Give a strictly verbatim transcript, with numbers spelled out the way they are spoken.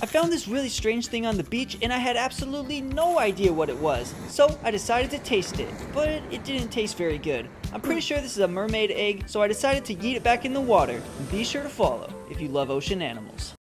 I found this really strange thing on the beach and I had absolutely no idea what it was. So I decided to taste it, but it didn't taste very good. I'm pretty sure this is a mermaid egg, so I decided to yeet it back in the water. And be sure to follow if you love ocean animals.